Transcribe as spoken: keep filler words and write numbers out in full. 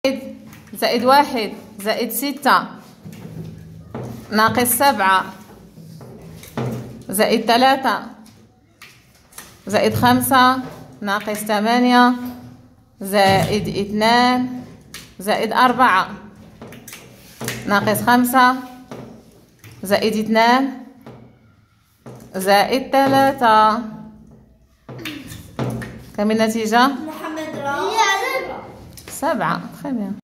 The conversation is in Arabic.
زائد واحد زائد ستة ناقص سبعة زائد ثلاثة زائد خمسة ناقص ثمانية زائد اثنان زائد أربعة ناقص خمسة زائد اثنان زائد ثلاثة. كم النتيجة؟ سبعة.